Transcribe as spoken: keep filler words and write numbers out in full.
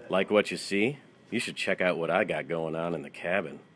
Like what you see? You should check out what I got going on in the cabin.